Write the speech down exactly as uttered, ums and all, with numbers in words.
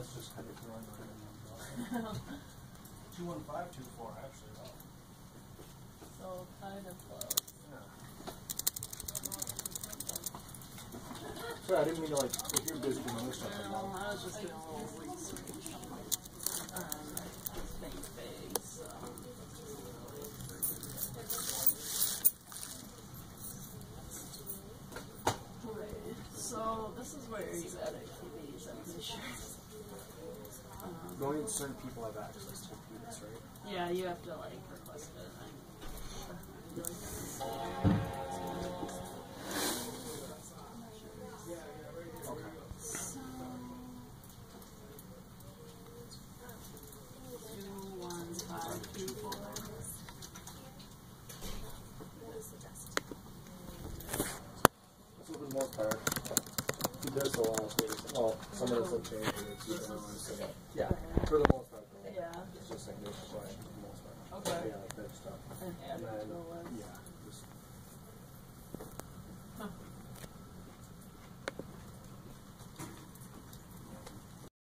that's just kind of throwing on two one five two four actually. Oh. So kind of close. Yeah. Sorry, I didn't mean to like. If you're busy doing other stuff. No, I was just doing a little research on this thing phase. Um, okay, so this is where he's at it for these admissions. Um, Only certain people have access to computers, right? yeah, you have to like request it. I really Okay. So, two, one, five, two, four. So for the most part, he does the last week. Well, some of this will change and it's even on. So yeah, for the most part, though, Yeah. it's just like this, but for the most part. Okay. Yeah, like that stuff. And add And it then to the